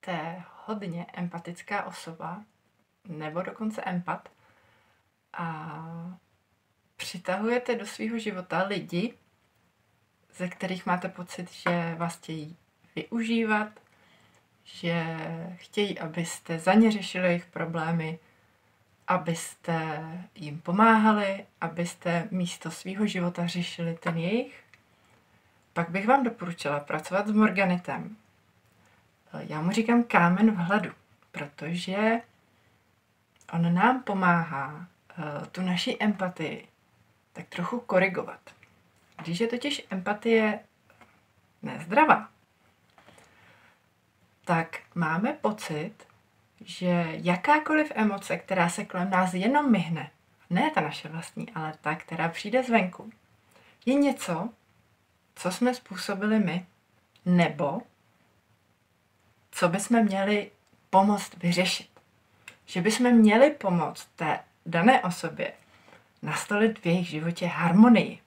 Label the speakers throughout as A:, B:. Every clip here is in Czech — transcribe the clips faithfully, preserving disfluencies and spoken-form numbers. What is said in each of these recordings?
A: jste hodně empatická osoba, nebo dokonce empat, a přitahujete do svého života lidi, ze kterých máte pocit, že vás chtějí využívat, že chtějí, abyste za ně řešili jejich problémy, abyste jim pomáhali, abyste místo svého života řešili ten jejich, pak bych vám doporučila pracovat s Morganitem. Já mu říkám kámen vhledu, protože on nám pomáhá tu naši empatii tak trochu korigovat. Když je totiž empatie nezdravá, tak máme pocit, že jakákoliv emoce, která se kolem nás jenom myhne, ne ta naše vlastní, ale ta, která přijde zvenku, je něco, co jsme způsobili my, nebo co bychom měli pomoct vyřešit. Že bychom měli pomoct té dané osobě nastolit v jejich životě harmonii.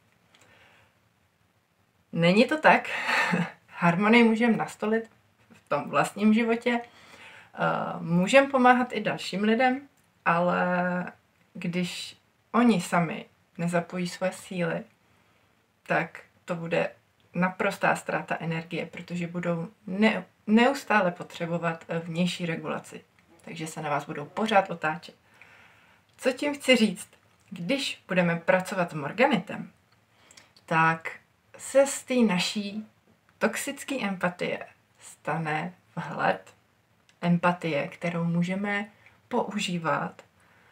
A: Není to tak. Harmonii můžeme nastolit v tom vlastním životě. Můžeme pomáhat i dalším lidem, ale když oni sami nezapojí své síly, tak to bude naprostá ztráta energie, protože budou ne, neustále potřebovat vnější regulaci. Takže se na vás budou pořád otáčet. Co tím chci říct? Když budeme pracovat s Morganitem, tak se z té naší toxické empatie stane vhled empatie, kterou můžeme používat,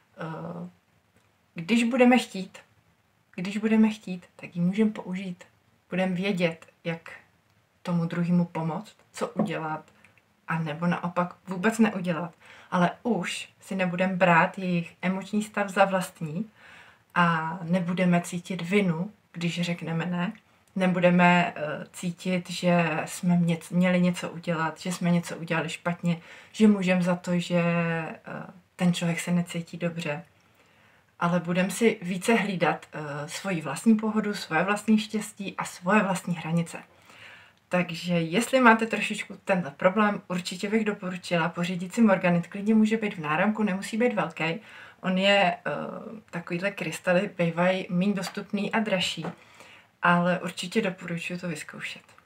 A: když budeme chtít. Když budeme chtít, tak ji můžeme použít. Budeme vědět, jak tomu druhému pomoct, co udělat, a nebo naopak vůbec neudělat. Ale už si nebudeme brát jejich emoční stav za vlastní a nebudeme cítit vinu, když řekneme ne. Nebudeme uh, cítit, že jsme měc, měli něco udělat, že jsme něco udělali špatně, že můžeme za to, že uh, ten člověk se necítí dobře. Ale budeme si více hlídat uh, svoji vlastní pohodu, svoje vlastní štěstí a svoje vlastní hranice. Takže jestli máte trošičku tenhle problém, určitě bych doporučila pořídit si Morganit. Klidně může být v náramku, nemusí být velký. On je, uh, takovýhle krystaly bývají méně dostupný a dražší, ale určitě doporučuji to vyzkoušet.